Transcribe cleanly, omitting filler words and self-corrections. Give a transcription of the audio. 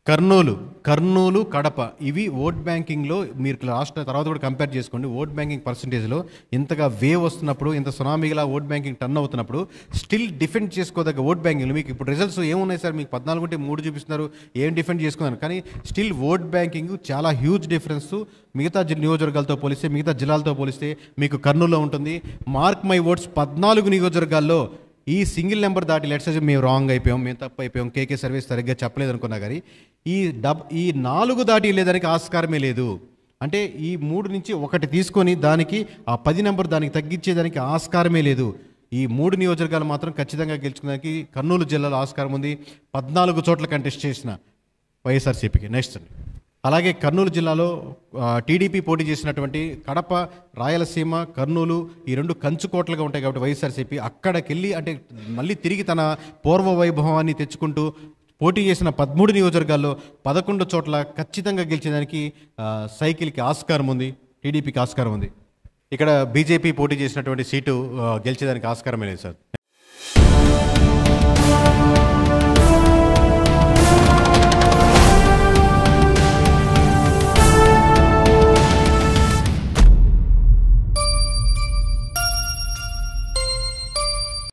కర్నూలు, కర్నూలు, కడప ఇవి ఓట్ బ్యాంకింగ్‌లో మీరు లాస్ట్ తర్వాత కూడా కంపేర్ చేసుకోండి. ఓట్ బ్యాంకింగ్ పర్సెంటేజ్‌లో ఇంతగా వేవ్ వస్తున్నప్పుడు, ఇంత సునామీలా ఓట్ బ్యాంకింగ్ టర్న్ అవుతున్నప్పుడు స్టిల్ డిఫెండ్ చేసుకోదగ్గ ఓట్ బ్యాంకింగ్‌లో మీకు ఇప్పుడు రిజల్ట్స్ ఏమున్నాయి సార్? మీకు 14 ఉంటే 3 చూపిస్తున్నారు. ఏం డిఫెండ్ చేసుకున్నారు? కానీ స్టిల్ ఓట్ బ్యాంకింగ్ చాలా హ్యూజ్ డిఫరెన్స్ మిగతా నియోజకవర్గాలతో పోలిస్తే, మిగతా జిల్లాలతో పోలిస్తే మీకు కర్నూలులో ఉంటుంది. మార్క్ మై వర్డ్స్ 14 నియోజకవర్గాల్లో ఈ సింగిల్ నెంబర్ దాటి లెట్స్ మేము రాంగ్ అయిపోయాం, మేము తప్పు అయిపోయాం, కేకే సర్వీస్ సరిగ్గా చెప్పలేదు అనుకున్నా కానీ ఈ 4 దాటి లేదానికి ఆస్కారమే లేదు. అంటే ఈ 3 నుంచి ఒకటి తీసుకొని దానికి ఆ 10 నెంబర్ దానికి తగ్గించేదానికి ఆస్కారమే లేదు. ఈ 3 నియోజకవర్గాలు మాత్రం ఖచ్చితంగా గెలుచుకోవడానికి కర్నూలు జిల్లాలో ఆస్కారం ఉంది. 14 చోట్ల కంటెస్ట్ చేసిన వైఎస్ఆర్సీపీకి. నెక్స్ట్ అండి. అలాగే కర్నూలు జిల్లాలో టీడీపీ పోటీ చేసినటువంటి కడప, రాయలసీమ, కర్నూలు ఈ 2 కంచుకోట్లుగా ఉంటాయి కాబట్టి వైఎస్ఆర్సీపీ అక్కడికెళ్ళి అంటే మళ్ళీ తిరిగి తన పూర్వ వైభవాన్ని తెచ్చుకుంటూ పోటీ చేసిన 13 నియోజకవర్గాల్లో 11 చోట్ల ఖచ్చితంగా గెలిచేదానికి సైకిల్కి ఆస్కారం ఉంది, టీడీపీకి ఆస్కారం ఉంది. ఇక్కడ బీజేపీ పోటీ చేసినటువంటి సీటు గెలిచేదానికి ఆస్కారమే లేదు సార్.